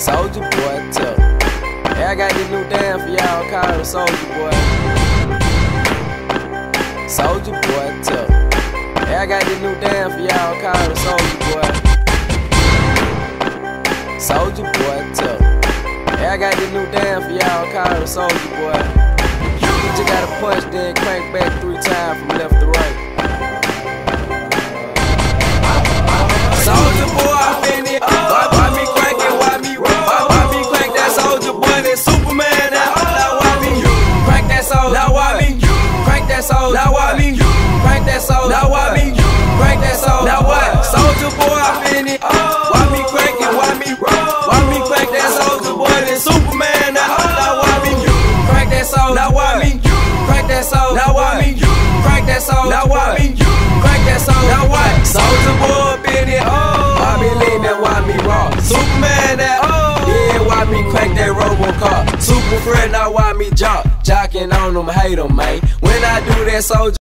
Soulja Boy tough. Hey, I got this new dance for y'all called the Soulja Boy. Soulja Boy tough. Hey, I got this new dance for y'all called the Soulja Boy. Soulja Boy tough. Hey, I got this new dance for y'all called the Soulja Boy. You just gotta punch, then crank back 3 times from left to right. Soulja Boy, I been it. Why me crank it? Why me roll? Why me crank that Soulja Boy? That Superman. Now why me crank that soul? Now why me crank that soul? Now why me crank that soul? Now why me crank that soul? Now what? Soulja Boy, I been it. Why me crank it? Why me roll? Why me crank that Soulja Boy? That Superman. Now why me crank that soul? Now why me crank that soul? Now why me crank that soul? Now why me crank that soul? Now what? Soulja Boy been it. Why me lean that? Why me raw? Superman that. Yeah, why me crank that Robocop? Super friend, now why me jock? Jocking on them, hate them, man. When I do that, Soulja